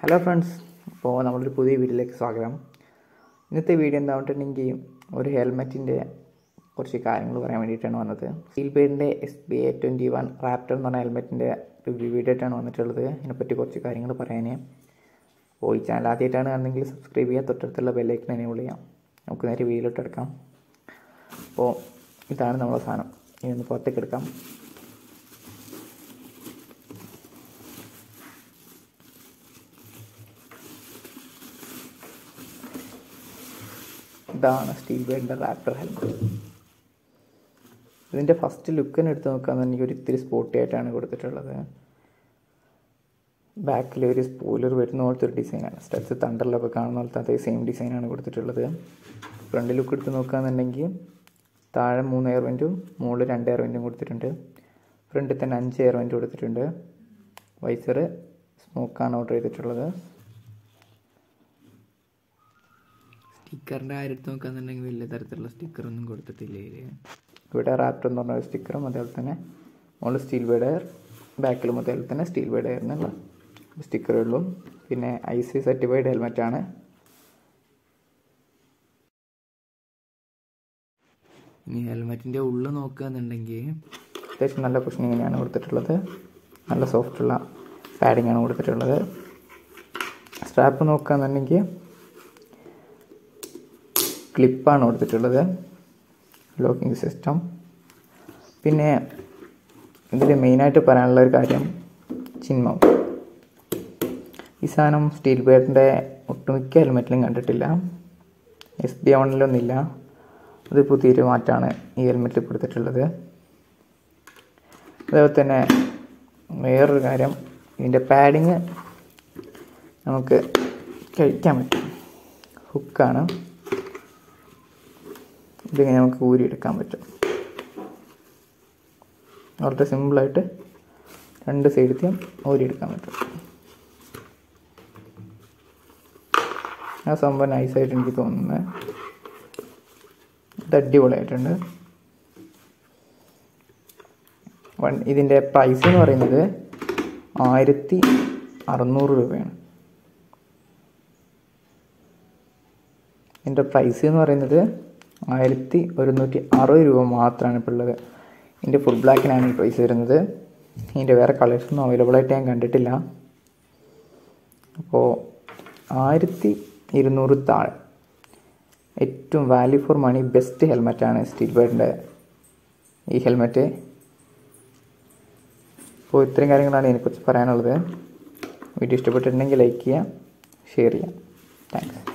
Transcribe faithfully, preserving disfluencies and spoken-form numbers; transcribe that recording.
Hello friends, അപ്പോൾ നമ്മളൊരു പുതിയ വീഡിയോയിലേക്ക് സ്വാഗതം. ഇന്നത്തെ വീഡിയോ എന്താ പറഞ്ഞിട്ടുണ്ടെങ്കിൽ ഒരു ഹെൽമെറ്റിൻ്റെ കുറച്ച് കാര്യങ്ങൾ പറയാൻ വേണ്ടിയിട്ടാണ് വന്നത്. സ്റ്റീൽബേർഡിൻ്റെ S B A twenty one raptor എന്ന് പറഞ്ഞ ഹെൽമെറ്റിൻ്റെ റിവ്യൂ വീഡിയോ ആയിട്ടാണ് വന്നിട്ടുള്ളത്. ഇതിനെപ്പറ്റി കുറച്ച് കാര്യങ്ങൾ പറയാൻ. അപ്പോൾ ഈ ചാനൽ ആദ്യമായിട്ടാണ് ആണെങ്കിൽ സബ്സ്ക്രൈബ് ചെയ്യുക, തൊട്ടടുത്തുള്ള ബെല്ലൈക്കൻ എനേബിൾ ചെയ്യാം. നമുക്ക് നേരെ വീഡിയോയിലോട്ട് എടുക്കാം. അപ്പോൾ ഇതാണ് നമ്മളെ സാധനം. ഇനി ഒന്ന് പുറത്തേക്ക് എടുക്കാം. ഇതാണ് സ്റ്റീൽബേർഡിൻ്റെ റാപ്റ്റർ ഹെൽമെറ്റ്. ഇതിൻ്റെ ഫസ്റ്റ് ലുക്കിന് എടുത്ത് നോക്കുകയാണെന്നുണ്ടെങ്കിൽ ഒരു ഇത്തിരി സ്പോർട്ടി ആയിട്ടാണ് കൊടുത്തിട്ടുള്ളത്. ബാക്കിൽ ഒരു സ്പോയിലർ വരുന്ന പോലത്തെ ഒരു ഡിസൈനാണ്. സ്റ്റഡ്സ് തണ്ടറിലൊക്കെ കാണുന്ന പോലത്തെ അതേ സെയിം ഡിസൈനാണ് കൊടുത്തിട്ടുള്ളത്. ഫ്രണ്ട് ലുക്ക് എടുത്ത് നോക്കുകയാണെന്നുണ്ടെങ്കിൽ താഴെ മൂന്ന് എയർ വെൻറ്റും മുകളിൽ രണ്ട് എയർ വെൻറ്റും കൊടുത്തിട്ടുണ്ട്. ഫ്രണ്ടിൽ തന്നെ അഞ്ച് എയർ വെൻറ്റ് കൊടുത്തിട്ടുണ്ട്. വൈസർ സ്മോക്കാണ് ഓർഡർ ചെയ്തിട്ടുള്ളത്. സ്റ്റിക്കറിൻ്റെ കാര്യത്തിൽ നോക്കുകയാണെന്നുണ്ടെങ്കിൽ വലിയ തരത്തിലുള്ള സ്റ്റിക്കറൊന്നും കൊടുത്തിട്ടില്ല. ഇവിടെ റാപ്റ്റർ എന്ന് പറഞ്ഞ ഒരു സ്റ്റിക്കറും അതേപോലെ തന്നെ മുകളിൽ സ്റ്റീൽബേർഡ് എയർ, ബാക്കിലും അതേപോലെ തന്നെ സ്റ്റീൽബേർഡ് എയർ എന്നുള്ള സ്റ്റിക്കറുകളും. പിന്നെ ഐ സി സർട്ടിഫൈഡ് ഹെൽമെറ്റാണ്. ഇനി ഹെൽമെറ്റിൻ്റെ ഉള്ളിൽ നോക്കുകയാണെന്നുണ്ടെങ്കിൽ അത്യാവശ്യം നല്ല കുഷനിങ്ങനെയാണ് കൊടുത്തിട്ടുള്ളത്. നല്ല സോഫ്റ്റുള്ള പാഡിംഗ് ആണ് കൊടുത്തിട്ടുള്ളത്. സ്ട്രാപ്പ് നോക്കുകയാണെന്നുണ്ടെങ്കിൽ ക്ലിപ്പാണ് കൊടുത്തിട്ടുള്ളത്, ലോക്കിംഗ് സിസ്റ്റം. പിന്നെ ഇതിൽ മെയിനായിട്ട് പറയാനുള്ള ഒരു കാര്യം ചിന്മം. ഈ സാധനം സ്റ്റീൽബേർഡിൻ്റെ ഒട്ടുമിക്ക ഹെൽമെറ്റിലും കണ്ടിട്ടില്ല. എസ് ബി വണ്ണിലൊന്നുമില്ല. അത് പുതിയൊരു മാറ്റമാണ് ഈ ഹെൽമെറ്റിൽ കൊടുത്തിട്ടുള്ളത്. അതേപോലെ തന്നെ വേറൊരു കാര്യം, ഇതിൻ്റെ പാഡിങ് നമുക്ക് കഴിക്കാൻ പറ്റും. ഹുക്കാണ്. ഇതിങ്ങനെ നമുക്ക് ഊരിയെടുക്കാൻ പറ്റും. വളരെ സിമ്പിളായിട്ട് രണ്ട് സൈഡത്തെയും ഊരിയെടുക്കാൻ പറ്റും. ആ സംഭവം നൈസായിട്ട് എനിക്ക് തോന്നുന്നത്. ഇത് അടിപൊളിയായിട്ടുണ്ട്. വൺ ഇതിൻ്റെ പ്രൈസ് എന്ന് പറയുന്നത് ആയിരത്തി അറുന്നൂറ് രൂപയാണ്. ഇതിൻ്റെ പ്രൈസ് എന്ന് പറയുന്നത് ആയിരത്തി ഒരുന്നൂറ്റി അറുപത് രൂപ മാത്രമാണ് ഇപ്പോൾ ഉള്ളത്. ഇതിൻ്റെ ഫുൾ ബ്ലാക്കിനാണ് ഈ പ്രൈസ് വരുന്നത്. ഇതിൻ്റെ വേറെ കളേഴ്സൊന്നും അവൈലബിൾ ആയിട്ട് ഞാൻ കണ്ടിട്ടില്ല. അപ്പോൾ ആയിരത്തി ഇരുന്നൂറ് താഴെ ഏറ്റവും വാല്യൂ ഫോർ മണി ബെസ്റ്റ് ഹെൽമെറ്റാണ് സ്റ്റീൽബേർഡിൻ്റെ ഈ ഹെൽമെറ്റ്. അപ്പോൾ ഇത്രയും കാര്യങ്ങളാണ് ഇതിനെക്കുറിച്ച് പറയാനുള്ളത്. വീഡിയോ ഇഷ്ടപ്പെട്ടിട്ടുണ്ടെങ്കിൽ ലൈക്ക് ചെയ്യുക, ഷെയർ ചെയ്യാം. താങ്ക്സ്.